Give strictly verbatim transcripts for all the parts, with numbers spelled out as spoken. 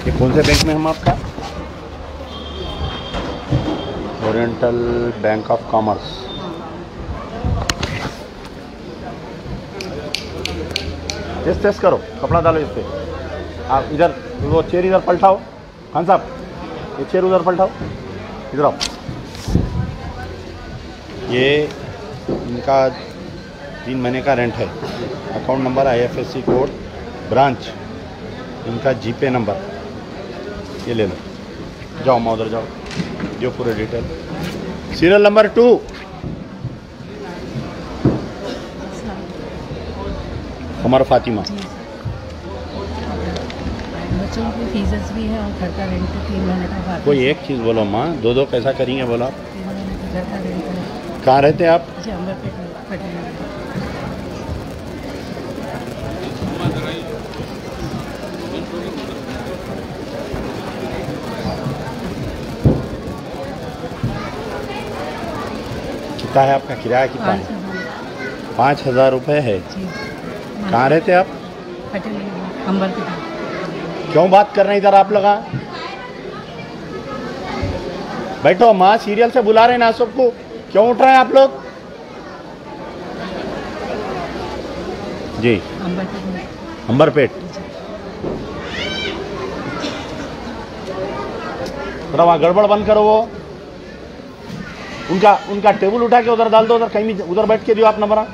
ये कौन से बैंक में हम आपका? Oriental Bank of Commerce. Test test करो, कपड़ा डालो इस पे। आप इधर वो चेयर इधर पलटाओ, खान साहब ये चेयर उधर पलटाओ, इधर आओ। ये इनका तीन महीने का रेंट है। Account number, IFSC code, branch, इनका जीपे नंबर ये ले लो। जाओ माँ उधर जाओ, जो पूरे detail. Serial number two, Umar Fatima. बच्चों की फीसेस भी है और घर का रेंट तीन महीने का बाकी। कोई एक चीज़ बोलो माँ, दो दो कैसा करेंगे बोलो आप? तीन महीने का घर का रेंट है। कहाँ रहते हैं आप? जी अमरपेट में, पटेल। कितना है आपका किराया? कितना है? पाँच हज़ार रुपये है। कहाँ रहते आप? पटेल अमरपेट। क्यों बात कर रहे हैं इधर आप लोग? बैठो माँ, सीरियल से बुला रहे हैं ना सबको, क्यों उठ रहे हैं आप लोग? जी अंबरपेट। थोड़ा वहाँ गड़बड़ बंद करो। वो उनका उनका टेबल उठा के उधर डाल दो, उधर कहीं भी उधर बैठ के दियो आप नंबर।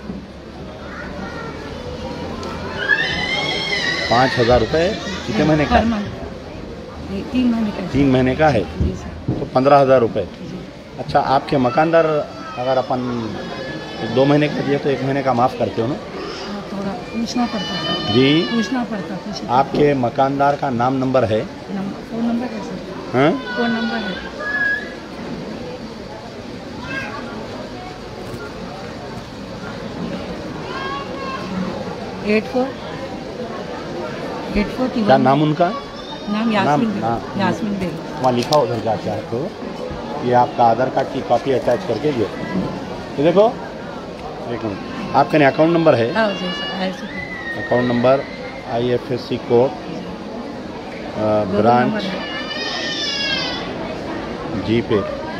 पाँच हजार रुपये कितने महीने का? तीन महीने का। तीन महीने का है तो पंद्रह हजार रुपये। अच्छा, आपके मकानदार अगर अपन दो महीने का दिए तो एक महीने का माफ़ करते हो ना? थोड़ा पूछना पड़ता है जी, पूछना पड़ता है। आपके मकानदार का नाम नंबर है? फोन नंबर है सर। हाँ, फोन नंबर है। एट फोर एट फोर क्या नाम उनका? नाम यास्मीन नाम, बेगम। यास्मीन बेगम। वहाँ लिखा उधर जाके आपको, ये आपका आधार कार्ड की कॉपी अटैच करके दियो। तो देखो एक मिनट, आपका नहीं अकाउंट नंबर है? Account number, IFSC code, branch, GPay.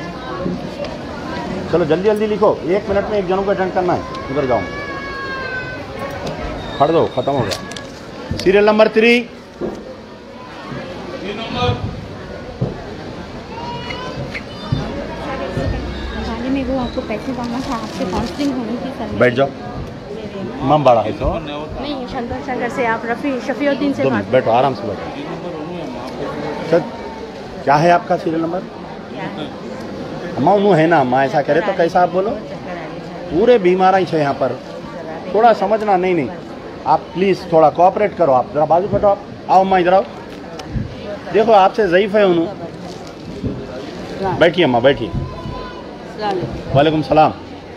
चलो जल्दी जल्दी लिखो, एक मिनट में एक जनों को अटेंड करना है। उधर जाओ, फट दो, खत्म हो गया। सीरियल नंबर थ्री, में वो आपको पैसे मांगना था, आपसे काउंसलिंग होनी थी सर। बैठ जाओ। मम बड़ा है तो नहीं, शंकर शंकर से आप रफ़ी शफीउद्दीन से बात। बैठो, आराम से बैठो। सर क्या है आपका सीरियल नंबर? अम्मा उन्हों है ना अम्मा, ऐसा करे तो कैसा आप बोलो? पूरे बीमार ही है यहाँ पर, थोड़ा समझना। नहीं नहीं आप प्लीज़ थोड़ा कोऑपरेट करो। आप जरा बाजू फटो, आप आओ अम्मा इधर आओ। देखो आपसे ज़ईफ़ है उन्होंने। बैठिए अम्मा, बैठिए। वालेकुम सलाम।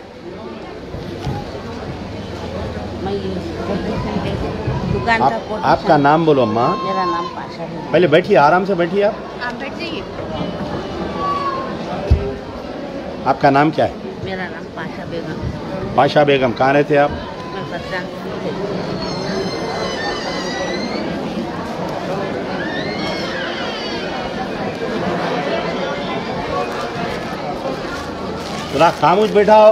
दुकान आप, का आपका नाम बोलो अम्मा। मेरा नाम पाशा है। पहले बैठिए, आराम से बैठिए। आप आप बैठ जाइए। आपका नाम क्या है? मेरा नाम पाशा बेगम। पाशा बेगम। कहाँ रहते आप? मैं परेशान थोड़ा खामोश बैठा हो।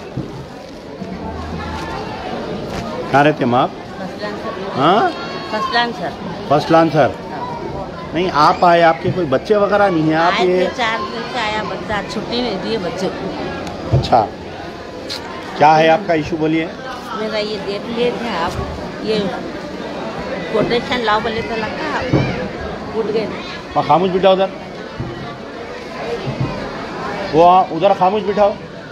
कहाँ रहते हैं आप? हाँ, फर्स्ट आंसर। First answer. नहीं, आप आए, आपके कोई बच्चे वगैरह नहीं हैं? आप ये चार दिन से आया बच्चा, छुट्टी नहीं दी बच्चे को। अच्छा, क्या है आपका इशू बोलिए? मेरा ये देख लिए थे आप, ये कोटेशन लाओ बोले तो लगा उठ गए। वहाँ खामोश बिठाओ उधर, वो उधर खामोश बिठाओ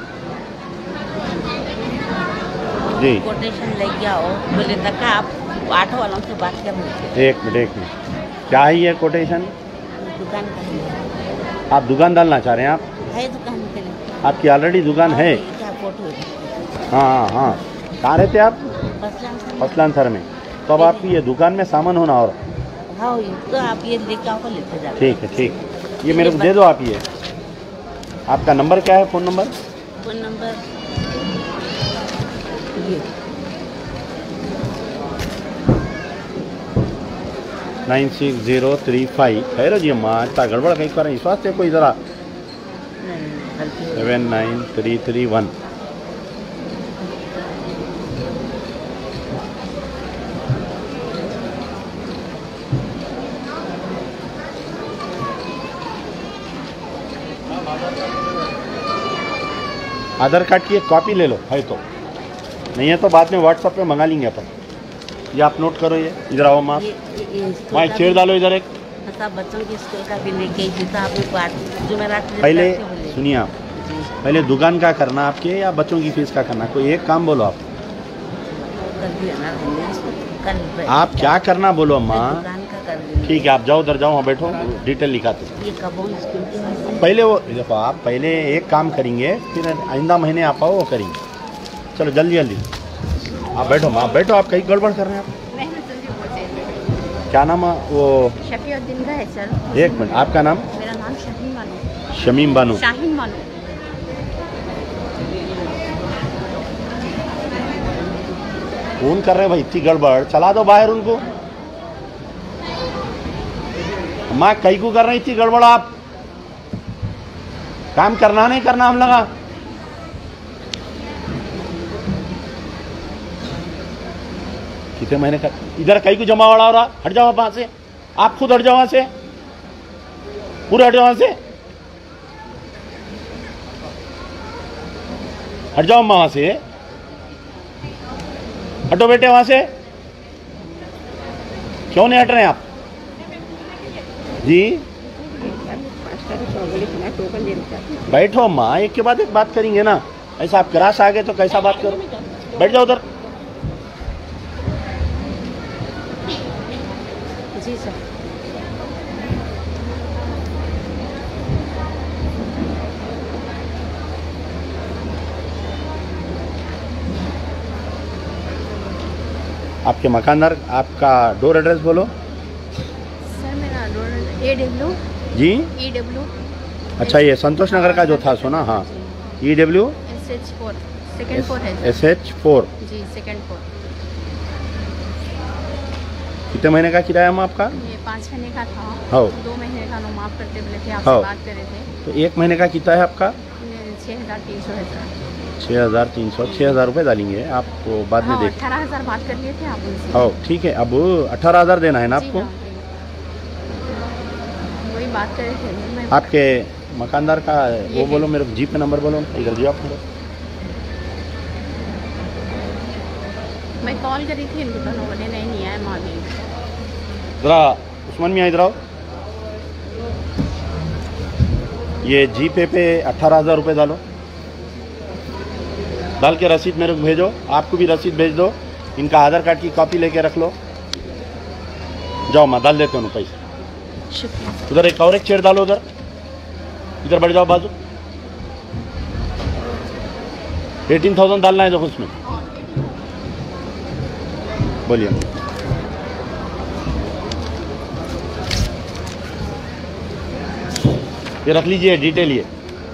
जी। कोटेशन लेके आओ बोले तक आप आठों वालों से बात कर रहे। एक मिनट एक मिनट, क्या है ये कोटेशन? दुकान का है। आप दुकान डालना चाह रहे हैं? आप है दुकान के लिए? आपकी ऑलरेडी दुकान है? फोटो। हाँ हाँ हाँ। कहाँ रहते हैं आप? फर्स्ट आंसर में। तो अब आपकी ये दुकान में सामान होना। और हाँ, तो आप ये लेके आओ, लेके जाओ। ठीक है, ठीक। ये मेरे को दे दो आप। ये आपका नंबर क्या है? Phone number? फ़ोन नंबर ये nine six zero three five है जी अम्मा इतना गड़बड़ कहीं कर इस वास्ते कोई ज़रा नहीं, गलती हो गई। Seven nine three three one. Aadhaar card की एक कॉपी ले लो है तो, नहीं है तो बाद में व्हाट्सएप पे मंगा लेंगे अपन। ये आप नोट करो, ये इधर आओ माँ, ये ये- ये स्कूल वहाँ का चेयर भी- डालो इधर एक। मतलब बच्चों की स्कूल का भी लेके जूता आपने बात जुमेरात को पहले लेकर के बोले। सुनिए आप, जी, पहले दुकान का करना आपके या बच्चों की फीस का करना, कोई एक काम बोलो आप। कल भी आना हमने इसको, कल आप क्या करना बोलो अम्मा। दुकान का कर देंगे। ठीक है आप जाओ उधर जाओ, वहाँ बैठो, डिटेल लिखाते। ये कबों स्कूल की वजह से- पहले वो देखो आप पहले एक काम करेंगे, फिर आइंदा महीने आप आओ वो करेंगे। चलो जल्दी जल्दी आप बैठो माँ, बैठो। आप कहीं गड़बड़ कर रहे हैं आप। क्या नाम है वो? शफीउद्दीन का है सर। एक मिनट, आपका नाम? मेरा नाम शाहीन बानो। शमीम बानो। शाहीन बानो। फोन कर रहे हैं भाई, इतनी गड़बड़, चला दो बाहर उनको। माँ कई को कर रहे हैं इतनी गड़बड़, आप काम करना नहीं करना हम लगा। कितने महीने का इधर कई को जमा वाला हो रहा, हट जाओ वहां से, आप खुद हट जाओ वहां से, पूरे हट जाओ वहां से, हट जाओ अम्मा वहां से, हटो बेटे वहां से। क्यों नहीं हट रहे हैं आप जी? बैठो माँ, एक के बाद एक बात करेंगे ना। ऐसा आप क्रास आ गए तो कैसा बात करो, बैठ जाओ उधर। जी सर। आपके मकानदार, आपका डोर एड्रेस बोलो सर मेरा door A W G. E W अच्छा ये संतोष नगर का जो था सुना, हाँ E W S H four second four है एस एच फोर। जी सेकेंड फोर। कितने महीने का किराया है आपका? ये पाँच महीने का था। हाँ। दो महीने का नो माफ करते बोले थे, आपसे हाँ। बात कर रहे थे। तो एक महीने का कितना है आपका? छः हज़ार तीन सौ है सर। छः हज़ार तीन सौ छः हज़ार रुपये डालेंगे आपको बाद में हाँ, देख। अठारह हज़ार बात कर लिए थे आप उनसे। हाँ ठीक है, अब अठारह हज़ार देना है ना जी आपको? हाँ, जी। वही बात कर रहे थे मैं। आपके मकानदार का वो बोलो, मेरे को जी पे नंबर बोलो, इधर जी आप मेरे। मैं कॉल करी थी इनको तो बोले नहीं नहीं आया माली। जरा उस्मान मियाँ इधर आओ। ये जी पे पे अट्ठारह हज़ार रुपये डालो, डाल के रसीद मेरे को भेजो। आपको भी रसीद भेज दो, इनका आधार कार्ड की कॉपी लेके रख लो। जाओ मैं डाल देते हूँ पैसे। शुक्रिया। उधर एक और एक चेयर डालो, उधर इधर बढ़ जाओ बाजू। एटीन थाउजेंड डालना है देखो उसमें। बोलिए। ये रख लीजिए डिटेल, ये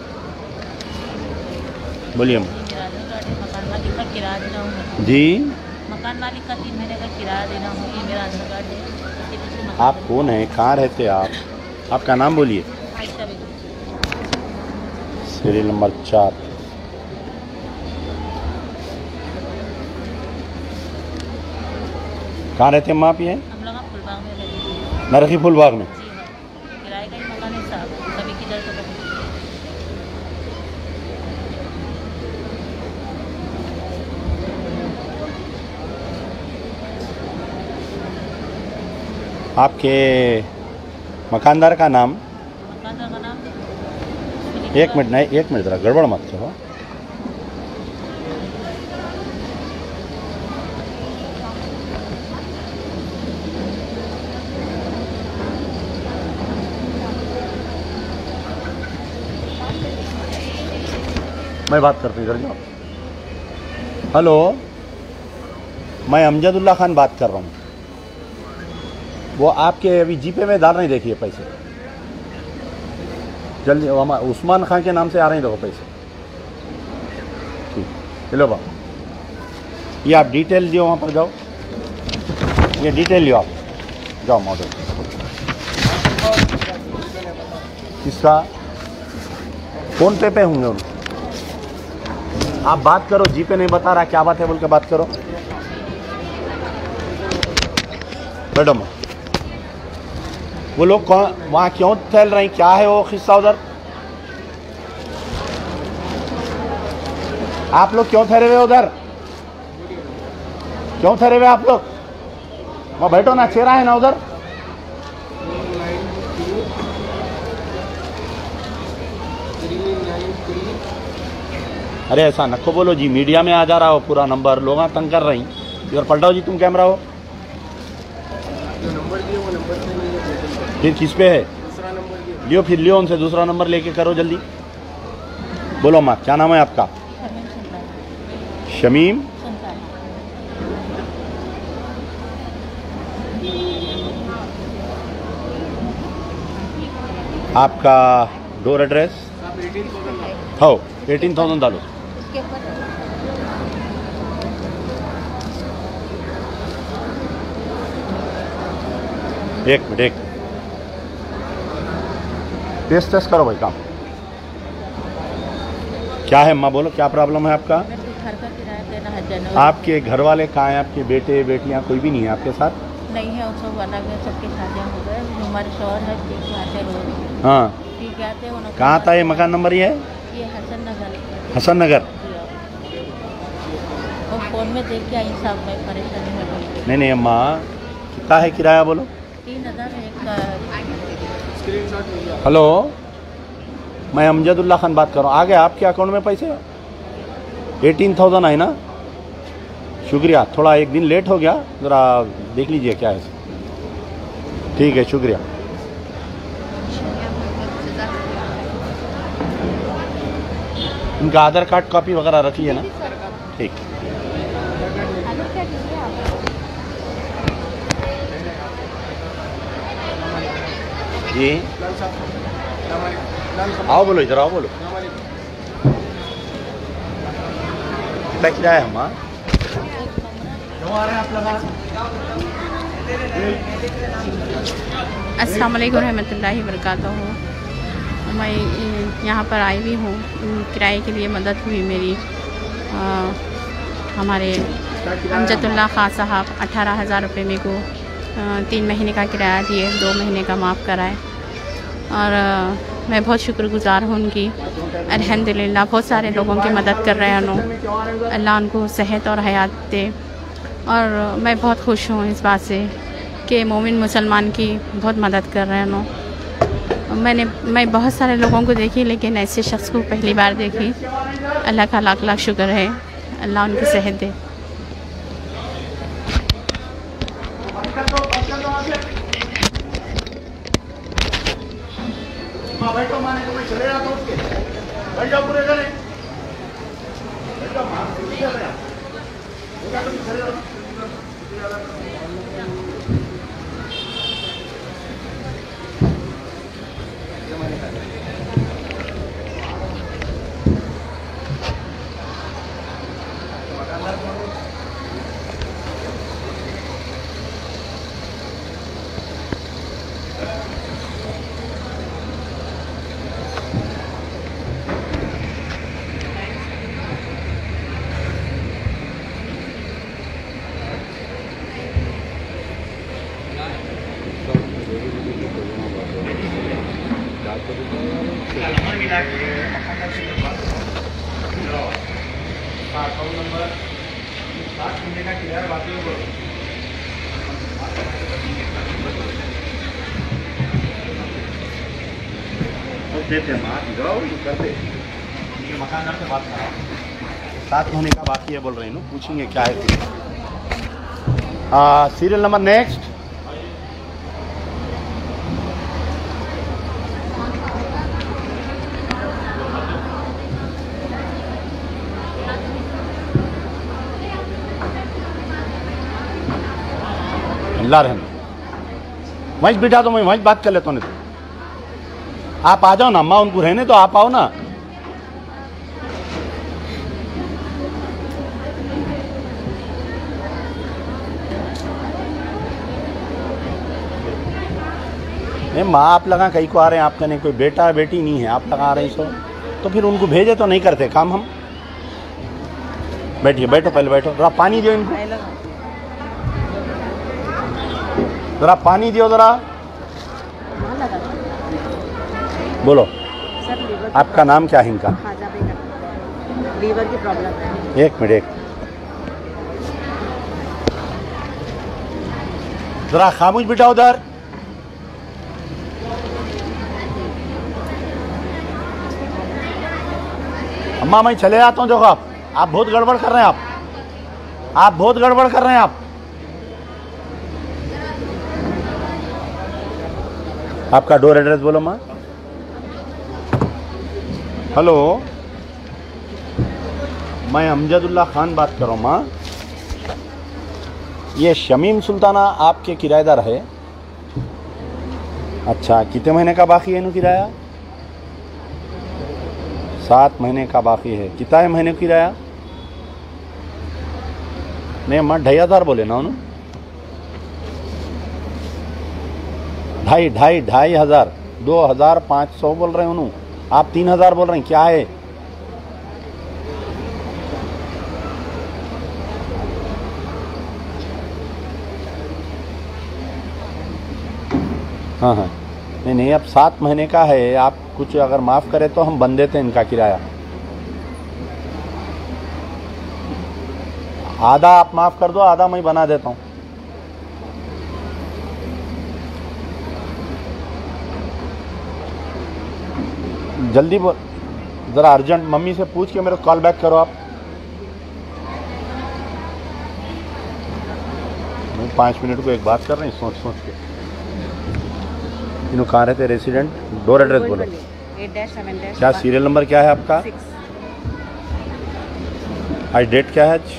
बोलिए। मकान मालिक का किराया देना होगा। जी मकान मालिक का तीन महीने का किराया देना होगा। ये मेरा आधार कार्ड है। इसके पीछे मकान आप कौन है, कहाँ रहते हैं आप? आपका नाम बोलिए। आयशा बेगम। सीरियल नंबर चार। कहाँ रहते हैं आप? ये हम लोग फुलबाग में रहते हैं। नरखी फुलबाग में। जी हाँ, किराए का ही मकान है साहब, कभी किधर तो कभी। आपके मकानदार का नाम? मकानदार का नाम? एक मिनट नहीं, एक मिनट, जरा गड़बड़ मत करो। मैं बात करता हूँ, इधर जाओ। हेलो, मैं अमजदुल्ला खान बात कर रहा हूँ। वो आपके अभी जीपे में डाल रहे हैं, देखिए पैसे जल्दी। हमारे उस्मान खान के नाम से आ रहे हैं, देखो पैसे। ठीक, चलो बाप, ये आप डिटेल दियो, वहाँ पर जाओ, ये डिटेल लियो आप, जाओ मॉडल किसका फोन पे पे होंगे उन आप बात करो, जी पे नहीं बता रहा क्या बात है बोल के बात करो। बैठो माँ, वो लोग कौन वहाँ क्यों चल रहे हैं, क्या है वो किस्सा उधर? आप लोग क्यों ठहरे हुए उधर, क्यों ठहरे हुए आप लोग? वहाँ बैठो ना, चेहरा है ना उधर। अरे ऐसा नको बोलो जी, मीडिया में आ जा रहा हो पूरा नंबर, लोग तंग कर रही। इधर पलटाओ जी, तुम कैमरा हो। फिर किस पे है? लियो, फिर लियो उनसे दूसरा नंबर लेके करो जल्दी। बोलो माँ, क्या नाम है आपका? शमीम। आपका डोर एड्रेस? हो एटीन थाउजेंड डालो। एक मिनट, एक टेस्ट टेस्ट करो भाई काम। क्या है माँ बोलो, क्या प्रॉब्लम है आपका? घर का किराया देना है जनवरी। आपके घर वाले कहाँ हैं? आपके बेटे बेटियाँ कोई भी नहीं है आपके साथ? नहीं है, सब अलग है, सबके शादियाँ हो गए। हमारे शौहर है, ठीक आते रोज। हाँ, ठीक आते। कहाँ था ये मकान नंबर? ये ये हसन नगर। हसन नगर। और फोन में देख के आई साहब, मैं परेशानी हो गई। नहीं नहीं अम्मा, कितना है किराया बोलो? तीन हज़ार एक का। हेलो, मैं अमजदुल्ला खान बात कर रहा हूँ। आ गए आपके अकाउंट में पैसे? एटीन थाउजेंड है ना? शुक्रिया, थोड़ा एक दिन लेट हो गया, ज़रा देख लीजिए क्या है। ठीक है, शुक्रिया। इनका आधार कार्ड कॉपी वगैरह रखी है ना? ठीक। जी आओ, बोलो इधर आओ, बोलो कितना किराया है हमारा? अस्सलाम वालेकुम रहमतुल्लाहि वबरकातुहू। मैं यहाँ पर आई हुई हूँ, किराए के लिए मदद हुई मेरी। आ, हमारे अमजदुल्ला खान साहब अठारह हज़ार रुपये मेरे को आ, तीन महीने का किराया दिए, दो महीने का माफ़ कराए। और आ, मैं बहुत शुक्रगुज़ार हूँ उनकी। अल्हम्दुलिल्लाह बहुत सारे लोगों की मदद कर रहे हैं उन्होंने। अल्लाह उनको सेहत और हयात दे। और मैं बहुत खुश हूँ इस बात से कि मोमिन मुसलमान की बहुत मदद कर रहे हैं उन्होंने। मैंने मैं बहुत सारे लोगों को देखी, लेकिन ऐसे शख्स को पहली बार देखी। अल्लाह का लाख लाख शुक्र है, अल्लाह उनकी सेहत दे। देते हैं माँ, जाओ करते ये मकानदार से बात करा, सात होने का बाकी है बोल रही हूँ, पूछेंगे क्या है। Serial number next. अल्लाह रहम, वहीं बिठा दो, मैं वहीं बात कर लेता हूँ। तो आप आ जाओ ना अम्मा, उनको रहने तो आप आओ ना। नहीं माँ आप लगा कहीं को आ रहे हैं, आपका नहीं कोई बेटा बेटी नहीं है, आप लगा रहे हैं सो तो फिर उनको भेजे तो नहीं करते काम हम। बैठिए बैठो पहले बैठो, जरा पानी दो इनको, जरा पानी दियो जरा। बोलो आपका नाम क्या है इनका? लीवर की प्रॉब्लम है। एक मिनट, एक जरा खामोश बेटा उधर। अम्मा मैं चले आता हूँ, देखो आप आप बहुत गड़बड़ कर रहे हैं, आप आप बहुत गड़बड़ कर रहे हैं आप आपका डोर एड्रेस बोलो माँ। हेलो, मैं अमजदुल्ला खान बात कर रहा हूँ माँ। ये शमीम सुल्ताना आपके किराएदार है? अच्छा, कितने महीने का बाकी है इन्हों किराया? सात महीने का बाकी है। कितना है महीने का किराया? नहीं अम्मा ढाई हज़ार बोले ना उन्होंने, ढाई ढाई ढाई हज़ार दो हज़ार पाँच सौ बोल रहे हैं उन्होंने, आप तीन हज़ार बोल रहे हैं, क्या है? हाँ हाँ नहीं नहीं, अब सात महीने का है, आप कुछ अगर माफ़ करें तो हम बंद देते हैं इनका किराया। आधा आप माफ़ कर दो, आधा मैं बना देता हूँ। जल्दी बोल, ज़रा अर्जेंट, मम्मी से पूछ के मेरे को कॉल बैक करो आप। मैं पाँच मिनट को एक बात कर रहे हैं सोच सोच के। इन्हों कहाँ रहते? रेसिडेंट, डोर एड्रेस बोलो। क्या सीरियल नंबर क्या है आपका? आज डेट क्या है आज?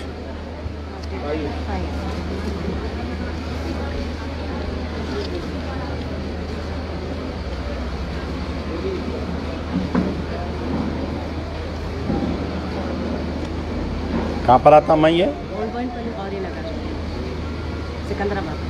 कहाँ पर आता मैं ये? सिकंदराबाद।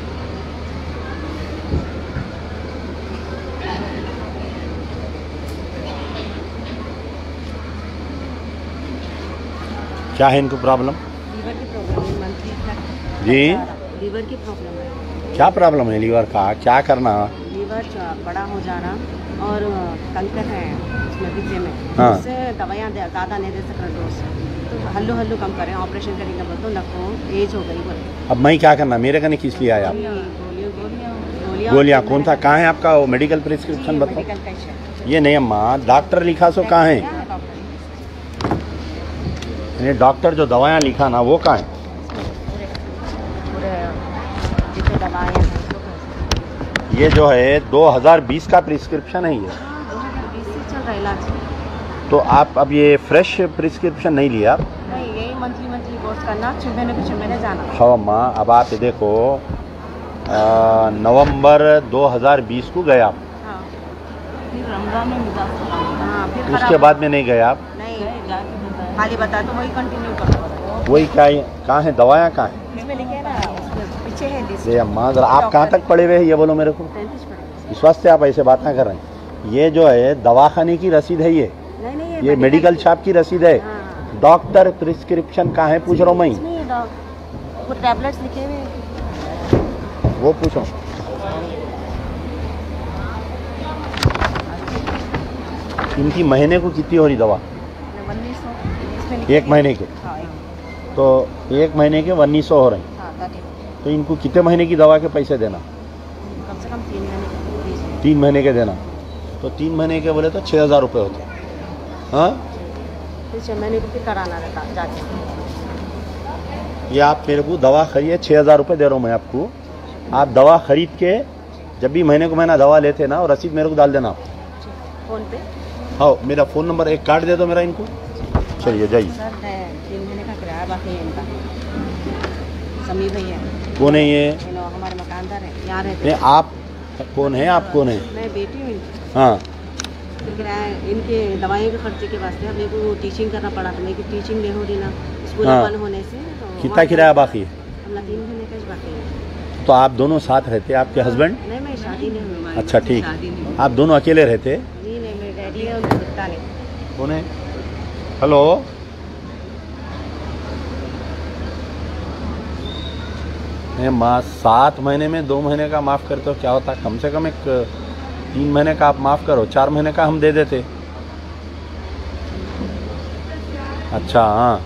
क्या है इनको प्रॉब्लम? लीवर की प्रॉब्लम है, मंथली जी लीवर की प्रॉब्लम है। क्या प्रॉब्लम है लीवर का? क्या करना? लीवर बड़ा हो जाना और कंकर है उसमें पीछे में, हाँ। उससे दवाइयाँ ज़्यादा नहीं दे सक रहे डोज, तो हल्लू हल्लू कम करें, ऑपरेशन करेंगे बोल तो नको एज हो गई बोल। अब मैं क्या करना? मेरे कने किस लिए आया आप? गोलियाँ गोलियाँ गोलियाँ कौन सा? कहाँ है आपका वो मेडिकल प्रिस्क्रिप्शन बताओ। मेडिकल कैश ये नहीं अम्मा, डॉक्टर लिखा सो कहाँ है? ये डॉक्टर जो दवाइयाँ लिखा ना वो कहाँ है? पूरे जितने दवाइयाँ हैं ये जो है दो हज़ार बीस का प्रिस्क्रिप्शन है ये, दो हज़ार बीस से चल रहा है इलाज। तो आप अब ये फ्रेश प्रिस्क्रिप्शन नहीं लिया आप? नहीं, यही मंथली मंथली कोर्स करना, छः महीने पे छः महीने जाना। हाँ अम्मा, अब आप ये देखो नवंबर दो हज़ार बीस को गए आप, हाँ, फिर रमजान में मिला, हाँ, फिर उसके बाद में नहीं गए आप? नहीं, खाली बता तो वही कंटिन्यू करो। वही क्या है? कहाँ है दवाइयाँ? कहाँ है इसमें लिखे ना, उसमें पीछे है लिस्ट। ये अम्मा जरा आप कहाँ तक पढ़े हुए हैं ये बोलो मेरे को। तैंतीस पड़ेगा। इस वास्ते आप ऐसे बातें कर रहे हैं। ये जो है दवाखाने की रसीद है, ये नहीं नहीं, ये मेडिकल शॉप की रसीद है। हाँ। डॉक्टर प्रिस्क्रिप्शन कहाँ है पूछ रहा हूँ मैं, इसमें डॉक- वो टैबलेट्स लिखे हुए हैं। वो पूछो। इनकी महीने को कितनी हो रही दवा? उन्नीस सौ इसमें लिखे एक महीने के? हाँ, एक- तो एक महीने के उन्नीस सौ हो रहे हैं, हाँ, thirty। तो इनको कितने महीने की दवा के पैसे देना? कम से कम तीन महीने के। तीन महीने के देना, तो तीन महीने के बोले तो छः हज़ार रुपये होते हैं। हाँ, फिर छः महीने को फिर कराना रहता जाके। ये आप मेरे को दवा खरीदिए, छः हज़ार रुपये दे रहा हूँ मैं आपको। आप दवा खरीद के जब भी महीने को महीना दवा लेते ना, और रसीद मेरे को डाल देना आप। फोन पे हाँ, मेरा फ़ोन नंबर एक कार्ड दे दो मेरा इनको। चलिए जाइए। सर है, तीन महीने का किराया बाकी है इनका। समी भैया कौन है ये? ये लो, हमारे मकानदार है, यहाँ रहते नहीं, हैं। आप कौन है? आप कौन है? मैं बेटी हूँ इनकी। हाँ, फिर किराया इनके दवाइयों के खर्चे के वास्ते अब मेरे को टीचिंग करना पड़ा, तो मेरी टीचिंग नहीं हो रही ना, स्कूल हाँ। बंद होने से। तो कितना किराया बाकी है? हमला तीन महीने का ही बाकी है। तो आप दोनों साथ रहते हैं, आपके हस्बैंड? नहीं, मैं नहीं, शादी नहीं हुई हमारी। अच्छा ठीक। शादी नहीं हुई। आप दोनों अकेले रहते? नहीं नहीं, मेरे डैडी है, उनका कुत्ता नहीं। कौन है? हेलो, मैं माँ सात महीने में दो महीने का माफ़ करते हो क्या होता? कम से कम एक तीन महीने का आप माफ़ करो, चार महीने का हम दे देते। अच्छा हाँ,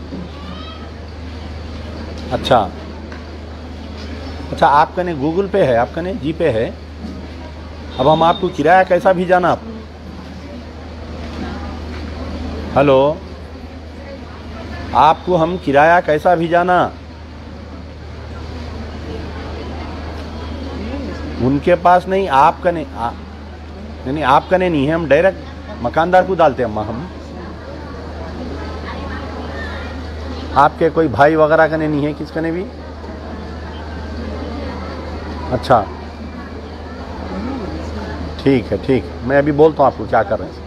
अच्छा अच्छा, आपका ने गूगल पे है, आपका ने जी पे है। अब हम आपको किराया कैसा भेजाना आप? हेलो, आपको हम किराया कैसा भेजाना? उनके पास नहीं, आपका नहीं, आ, नहीं नहीं आपका नहीं, नहीं है, हम डायरेक्ट मकानदार को डालते हैं। अम्मा हम आपके कोई भाई वगैरह का नहीं है, किसका नहीं भी? अच्छा ठीक है, ठीक, मैं अभी बोलता हूँ आपको क्या कर रहे हैं।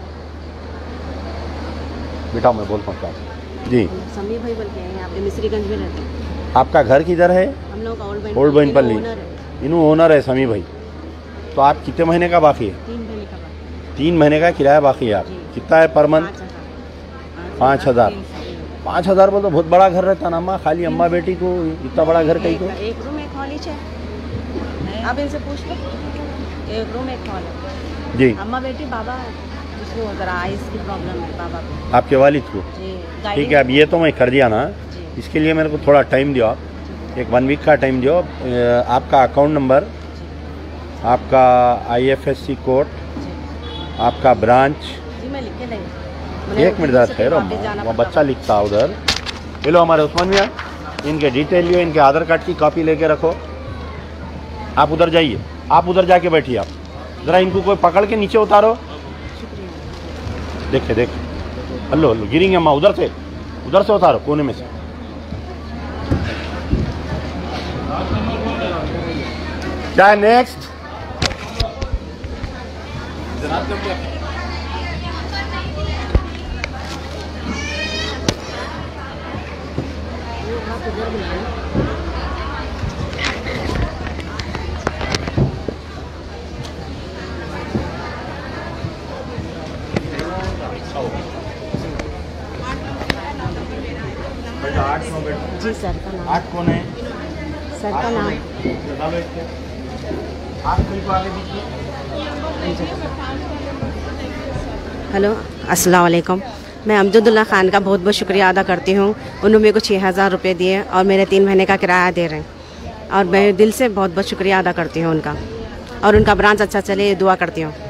बेटा मैं बोलता हूँ क्या जी। समी भाई बोल के हैं, यहाँ पे मिस्रीगंज में रहते हैं। आपका घर किधर है? हम लोग ओल्ड बहन ओल्ड बहनपल्ली। ओनर है। इन्हों ओनर है समी भाई। तो आप कितने महीने का बाकी है? तीन महीने का बाकी। तीन महीने का किराया बाकी है। आप जी। कितना है पर मंथ? पाँच हजार। पाँच हजार। पाँच हजार बोल तो बहुत बड़ा घर रहता ना अम्मा, खाली अम्मा बेटी को इतना बड़ा घर कहीं को? एक- एक रूम एक हॉल ही है। आप इनसे पूछ लो, एक रूम एक हॉल है। जी। अम्मा बेटी, बाबा जिसको जरा आइस की प्रॉब्लम है, बाबा को। आपके वालिद को? जी। ठीक है, अब ये तो मैं कर दिया ना, जी। इसके लिए मेरे को थोड़ा टाइम दियो आप, एक वन वीक का टाइम दियो। अ, आपका अकाउंट नंबर, आपका आईएफएससी कोड, आपका ब्रांच। जी मैं लिख के नहीं। एक मिनट ज़रा ठहरो, वो बच्चा लिखता है उधर। ये लो हमारे उस्मान भैया, इनके डिटेल लियो, इनके आधार कार्ड की कॉपी लेके रखो। आप उधर जाइए, आप उधर जाके बैठिए। आप ज़रा इनको कोई पकड़ के नीचे उतारो। देखे देखे, हल्लो हल्लो गिरेंगे अम्मा, उधर से उधर से उतारो, कोने में से। क्या है नेक्स्ट? जी सर का नाम। आठ कौन है? सर का नाम। हेलो, अस्सलाम वालेकुम। मैं अमजदुल्ला ख़ान का बहुत बहुत शुक्रिया अदा करती हूँ। उन्होंने मेरे को छः हज़ार रुपये दिए और मेरे तीन महीने का किराया दे रहे हैं, और मैं दिल से बहुत बहुत शुक्रिया अदा करती हूँ उनका, और उनका ब्रांच अच्छा चले दुआ करती हूँ।